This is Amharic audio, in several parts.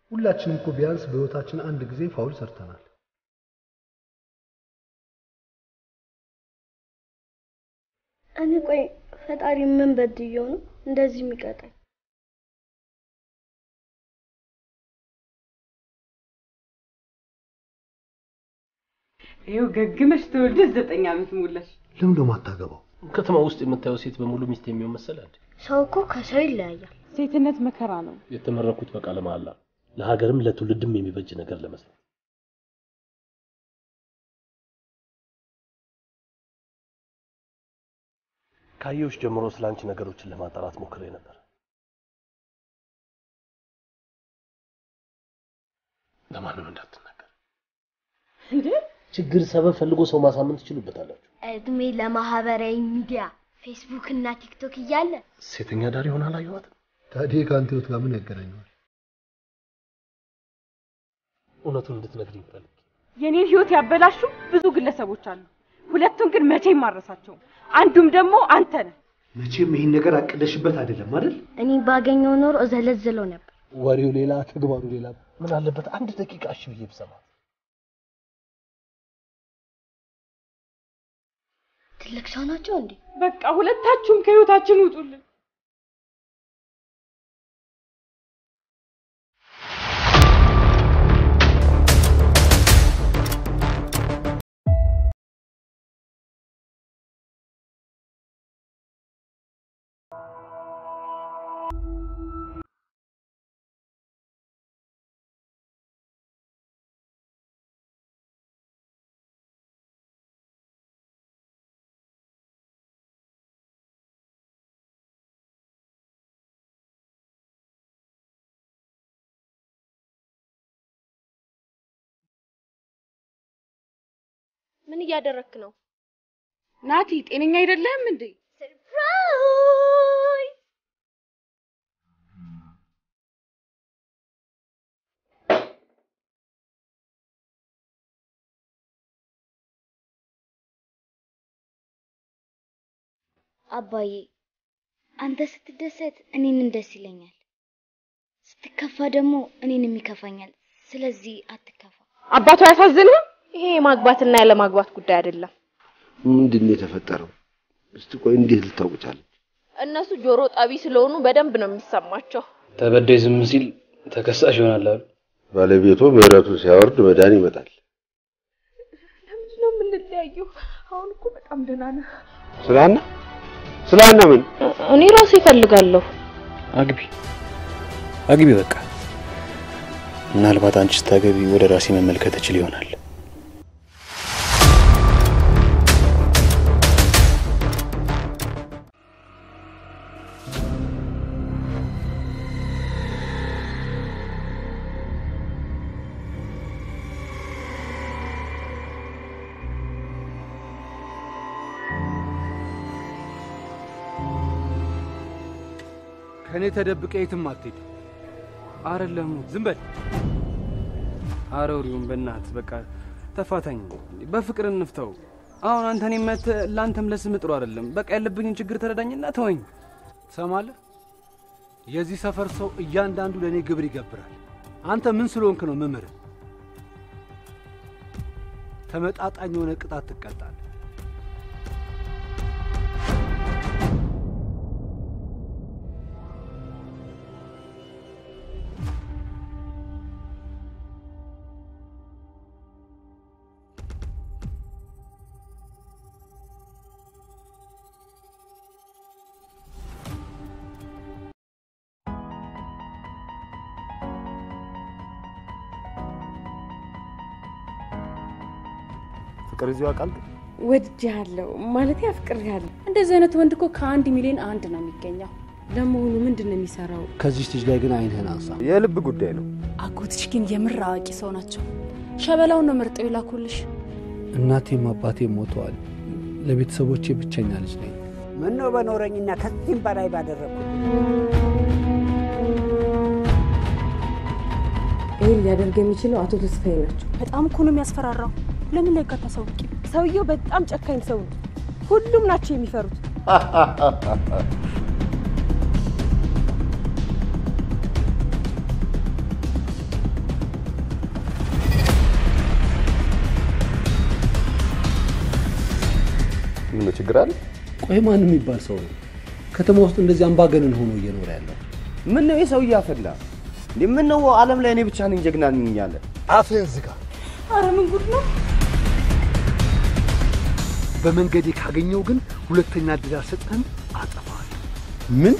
ሁላችንም እኮ ቢያንስ በህይወታችን አንድ ጊዜ ፋውል ሰርተናል። እኔ ቆይ ፈጣሪ ምን በድየው ነው እንደዚህ የሚቀጣኝ? ይኸው ገግመሽ ተወልደሽ 9 ዓመት ሞላሽ። ለምን ደሞ አታገባው? ከተማ ውስጥ የምታየው ሴት በሙሉ ሚስት የሚሆን መሰላል? ሰው እኮ ከሰው ይለያያል። ሴትነት መከራ ነው። የተመረኩት በቃለ መሐላ ለሀገርም ለትውልድም የሚበጅ ነገር ለመስራት። ካየሁሽ ጀምሮ ስላንቺ ነገሮችን ለማጣራት ሞክሬ ነበር። ለማንም እንዳትናገር። እንዴ? ችግር ሰበብ ፈልጎ ሰው ማሳመን ትችሉበታላችሁ። እድሜ ለማህበራዊ ሚዲያ ፌስቡክ እና ቲክቶክ እያለ ሴተኛ ዳር ይሆናል አየዋት። ታዲያ ካንተ ህይወት ጋር ምን ያገናኘዋል? እውነቱን እንድትነግሪኝ ፈልጌ። የኔን ህይወት ያበላሹ ብዙ ግለሰቦች አሉ። ሁለቱን ግን መቼም ማረሳቸው። አንዱም ደግሞ አንተ ነህ። መቼም ይሄን ነገር አቅደሽበት አይደለም አይደል? እኔ ባገኘው ኖር እዘለዝለው ነበር። ወሬው ሌላ ተግባሩ ሌላ። ምን አለበት አንድ ደቂቃ እሺ ብዬ ብሰማ? ትልቅ ሰው ናቸው እንዴ? በቃ ሁለታችሁም ከህይወታችን ውጡልን። ምን እያደረክ ነው? ናቲ ጤነኛ አይደለም እንዴ? ሰርፕራይዝ! አባዬ አንተ ስትደሰት እኔን ደስ ይለኛል። ስትከፋ ደግሞ እኔንም ይከፋኛል። ስለዚህ አትከፋ። አባቱ ያሳዝንህ? ይሄ የማግባትና ያለ ማግባት ጉዳይ አይደለም። ምንድነው የተፈጠረው? እስቲ ቆይ እንዴት ልታውቁቻለች? እነሱ ጆሮ ጣቢ ስለሆኑ በደንብ ነው የሚሰማቸው። ተበደይ ዝም ሲል ተከሳሽ ይሆናል አይደል? ባለቤቱ ምህረቱን ሲያወርድ መዳን ይመጣል። ለምን ነው የምንለያየው? አሁን እኮ በጣም ደህና ነህ። ስላና ምን? እኔ ራሴ እፈልጋለሁ። አግቢ በቃ። ምናልባት አንቺ ስታገቢ ወደ ራሴ መመልከት እችል ይሆናል። ከኔ ተደብቀ የትም አትሄድ። አይደለም ዝም በል። አሮሪውን በእናት በቃ ተፋታኝ። በፍቅር እንፍተው። አሁን አንተኔ መተ ላንተም ለስም ጥሩ አይደለም። በቃ ያለብኝን ችግር ተረዳኝና ተወኝ። ትሰማለህ? የዚህ ሰፈር ሰው እያንዳንዱ ለኔ ግብር ይገብራል። አንተ ምን ስለሆንክ ነው መምህር? ተመጣጣኝ የሆነ ቅጣት ትቀጣለህ። ፍቅር ይዞ ያውቃል? ወድጃለሁ ማለት ያፍቅርያለሁ። እንደዚህ አይነት ወንድ እኮ ከ1 ሚሊዮን አንድ ነው የሚገኘው። ለመሆኑ ምንድነው የሚሰራው? ከዚህ ልጅ ላይ ግን አይንህን አንሳ። የልብ ጉዳይ ነው። አጎትሽ ግን የምር አዋቂ ሰው ናቸው። ሸበላውን ነው መርጠው ይላኩልሽ። እናቴም አባቴም ሞተዋል። ለቤተሰቦቼ ብቸኛ ልጅ ነኝ። ምን ነው በኖረኝና ከዚህም በላይ ባደረኩ። ይሄን ሊያደርግ የሚችለው አቶ ተስፋዬ ናቸው። በጣም እኮ ነው የሚያስፈራራው። ለምን ላይ ከተሰውቂ? ሰውየው በጣም ጨካኝ ሰው ነው። ሁሉም ናቸው የሚፈሩት። ምን ችግር አለ? ቆይ ማን የሚባል ሰው ነው ከተማ ውስጥ እንደዚህ አምባገነን ሆኖ እየኖረ ያለው? ምን ነው የሰው ያፈላ? ምን ነው ዓለም ላይ እኔ ብቻ ነኝ ጀግና ነኝ ያለ? አፍህን ዝጋ። ኧረ ምን ጉድ ነው? በመንገዴ ካገኘው ግን ሁለተኛ እድል አልሰጥህም፣ አጠፋለሁ። ምን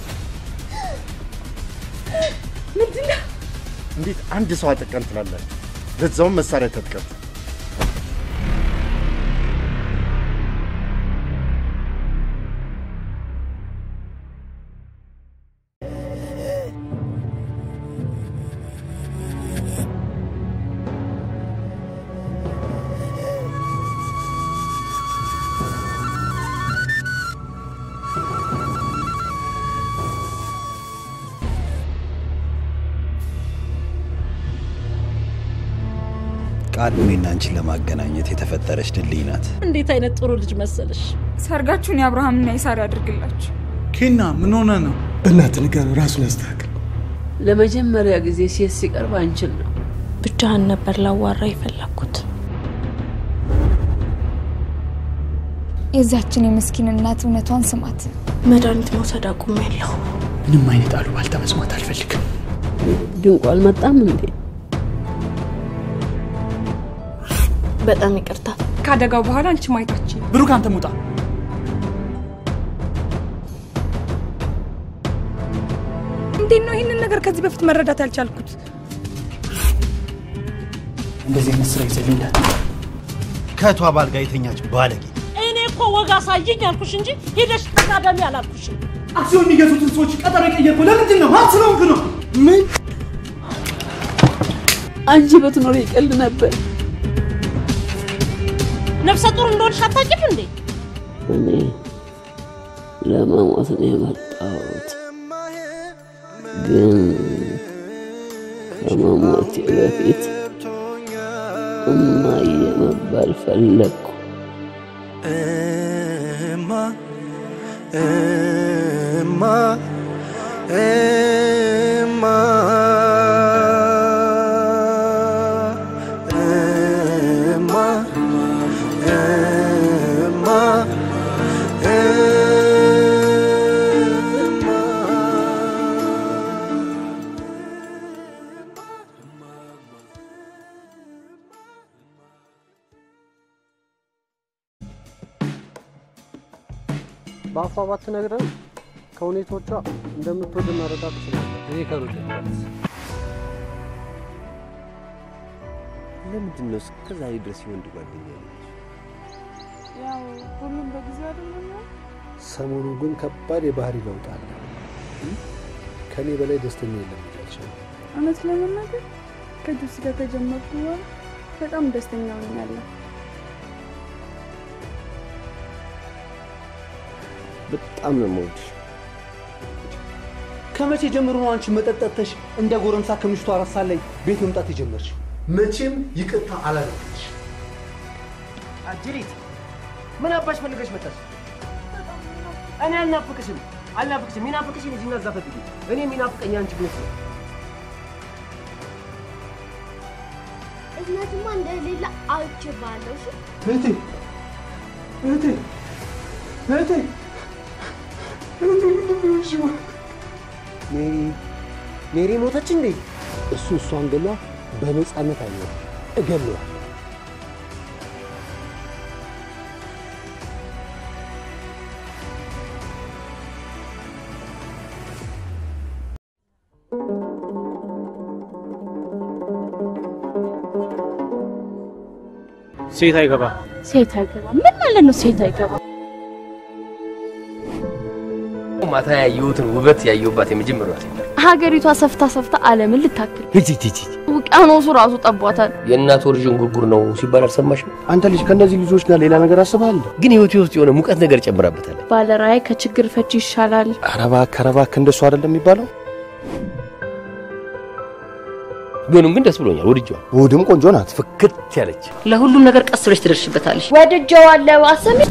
ምንድነው? እንዴት አንድ ሰው አጠቀም ትላለህ? ለዛውም መሳሪያ ተጥቀም። ቃል እኔና አንቺን ለማገናኘት የተፈጠረች ድልድይ ናት። እንዴት አይነት ጥሩ ልጅ መሰለሽ። ሰርጋችሁን የአብርሃምና የሳራ ያድርግላችሁ። ኬና ምን ሆነ ነው? በእናትህ ንገረው፣ ራሱን ያስተካክል። ለመጀመሪያ ጊዜ ሴት ሲቀርብ አንቺን ነው። ብቻህን ነበር ላዋራ የፈለኩት። የዛችን የምስኪን እናት እውነቷን ስማት። መድኃኒት መውሰድ አቁሜያለሁ። ምንም አይነት አሉባልታ መስማት አልፈልግም። ድንቁ አልመጣም እንዴ? በጣም ይቅርታ። ካደጋው በኋላ አንቺ ማይታች ብሩክ አንተ ሙጣ። እንዴት ነው ይሄንን ነገር ከዚህ በፊት መረዳት ያልቻልኩት? እንደዚህ መስራ ይዘልኛል። ከቷ ባልጋ የተኛች ባለጌ። እኔ እኮ ወጋ ሳይኝ አልኩሽ እንጂ ሄደሽ ተሳደሚ አላልኩሽ። አክሲዮን የሚገዙትን ሰዎች ቀጠሮ የቀየርኩ ለምንድን ነው? ሀብት ስለሆንክ ነው። ምን አንቺ በትኖር ይቀልድ ነበር። ነፍሰ ጡር እንደሆንሽ አታውቂም እንዴ? እኔ ለመሞት ነው የመጣሁት፣ ግን ከመሞቴ በፊት እማዬ መባል ፈለግኩ። እማ እማ እማ በአፏ ባትነግረን ከሁኔታዎቿ እንደምትወድ መረዳት ትችላለህ። እኔ ከሩጭበት ለምንድን ነው እስከዛሬ ድረስ ይወንድ ጓደኛ ነች? ያው ሁሉም በጊዜ አይደለም። ሰሞኑ ግን ከባድ የባህሪ ለውጥ አለ። ከኔ በላይ ደስተኛ የለም ይችላል። እውነት ለመናገር ከጁስ ጋር ከጀመርኩ በኋላ በጣም ደስተኛ ሆኛለሁ። በጣም ነው የምወድሽ። ከመቼ ጀምሮ ነው አንቺ መጠጣተሽ እንደ ጎረምሳ ከምሽቱ 4 ሰዓት ላይ ቤት መምጣት የጀመርሽው? መቼም ይቅርታ አላደረግሽ። አጅሪት ምን አባሽ ፈልገሽ መጣሽ? እኔ አልናፍቅሽም። ይናፍቅሽኝ እዚህና እዛ ፈልጊ። እኔ የሚናፍቀኝ አንቺ ቤት ነው። እዝነትማ እንደሌላ አውጭባለሁ። እህቴ ሜሪ ሞተች እንዴ? እሷን ገላ በነፃነት አይኖር እገለዋል። ሴት አይገባ ምን ማለት ነው? ሴት አይገባ ማታ ያየሁትን ውበት ያየሁባት የመጀመሪያዋ ሴት ሀገሪቷ ሰፍታ ዓለምን ልታክል ሂጂ ውቅያኖሱ ራሱ ጠቧታል። የእናት ወርጅን ጉርጉር ነው ሲባል አልሰማሽም? አንተ ልጅ ከነዚህ ልጆች ጋር ሌላ ነገር አስበሃል? ግን ህይወቴ ውስጥ የሆነ ሙቀት ነገር ጨምራበታል። ባለራዕይ ከችግር ፈቺ ይሻላል። አረባክ እንደሱ አይደለም የሚባለው። ቢሆንም ግን ደስ ብሎኛል። ወድጄዋለሁ። ውድም ቆንጆ ናት፣ ፍክት ያለች። ለሁሉም ነገር ቀስ ብለሽ ትደርሽበታለሽ። ወድጄዋለሁ። አሰሚ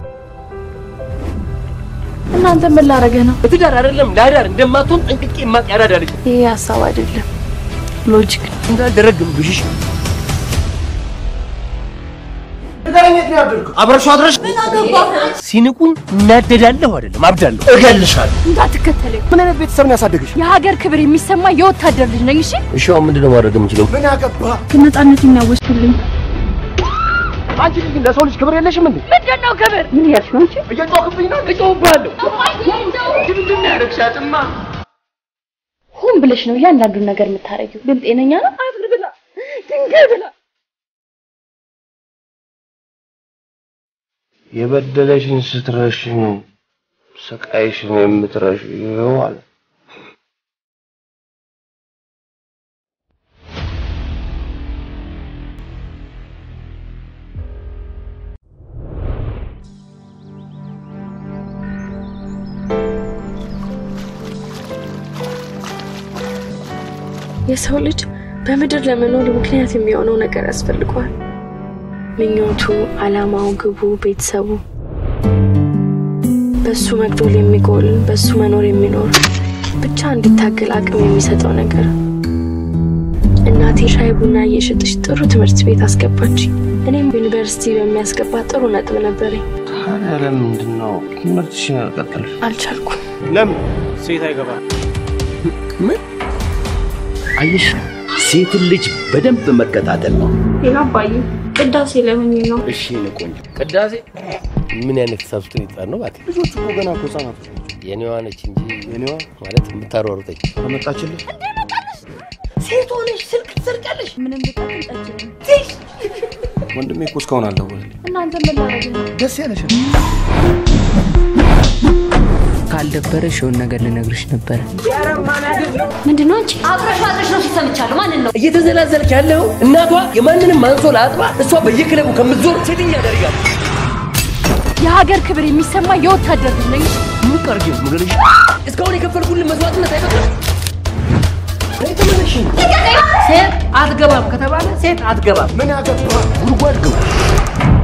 እናንተ ምን ላረገ ነው? በትዳር አይደለም ለአዳር እንደማትሆን ጠንቅቄ ማቅ ያዳዳለች። ይሄ ሀሳብ አይደለም፣ ሎጂክ እንዳልደረግም ብሽሽ ንገረኝ የት ነው ያደርኩ አብረሽው አድረሽ ምን አገባህ ሲንቁኝ እናደዳለሁ አይደለም አብዳለሁ እገልሻለሁ እንዳትከተለኝ ምን አይነት ቤተሰብ ነው ያሳደግሽ የሀገር ክብር የሚሰማ የወታደር ልጅ ነኝ እሺ እሺ አሁን ምንድነው ማድረግ የምችለው ምን አገባህ ከነጻነት የሚያወስዱልኝ አንቺ ልጅ ለሰው ልጅ ክብር የለሽም እንዴ ምንድነው ክብር ምን ያልሽ ነው አንቺ እየጮህብኝ ነው እጮህብሃለሁ ምንድን ነው ያደረግሻትማ ሆን ብለሽ ነው እያንዳንዱን ነገር የምታረጊው ግን ጤነኛ ነው አፍር ብላ ድንጋይ ብላ የበደለሽን ስትረሽ ስቃይሽን የምትረሽ ይዋል የሰው ልጅ በምድር ለመኖር ምክንያት የሚሆነው ነገር ያስፈልገዋል ምኞቱ አላማው ግቡ ቤተሰቡ በሱ መግደል የሚጎል በሱ መኖር የሚኖር ብቻ እንዲታገል አቅም የሚሰጠው ነገር እናቴ ሻይ ቡና እየሸጠች ጥሩ ትምህርት ቤት አስገባች እኔም ዩኒቨርሲቲ በሚያስገባ ጥሩ ነጥብ ነበረኝ ታዲያ ለምንድነው ትምህርትሽን ያልቀጠልሽ አልቻልኩም ለምን ሴት አይገባ ምን አይሽ ሴት ልጅ በደንብ መከታተል ነው ይላባይ ቅዳሴ ለምን ነው እሺ ነቆኝ ቅዳሴ ምን አይነት ሰብስክሪፕት ይጣር ነው ባቲ ልጆቹ እኮ ገና እኮ ህጻናት የኔዋ ነች እንጂ የኔዋ ማለት የምታሯሩጠኝ አመጣችልህ ሴት ሆነሽ ስልክ ትሰርቃለሽ ምንም ብታውቂ ጠጭኝ ወንድሜ እኮ እስካሁን አልደወለልኝ እናንተ ምን ላደርግ ነው ደስ ያለሽ ካልደበረሽ የሆነ ነገር ልነግርሽ ነበር ምንድነው አንቺ አብረሽ ነው ሲሰምቻለሁ ማንን ነው እየተዘላዘልክ ያለው እናቷ የማንንም ማንሶላ አጥባ እሷ በየክለቡ ከምትዞር ሴትኛ ያደርጋል የሀገር ክብር የሚሰማ የወታደር ልጅ ነኝ ምን ቀርጌ ምገልሽ እስካሁን የከፈልኩልን መስዋዕትነት አይበቃም አይተመለሽ ሴት አትገባም ከተባለ ሴት አትገባም ምን ያገባ ጉድጓድ ግባ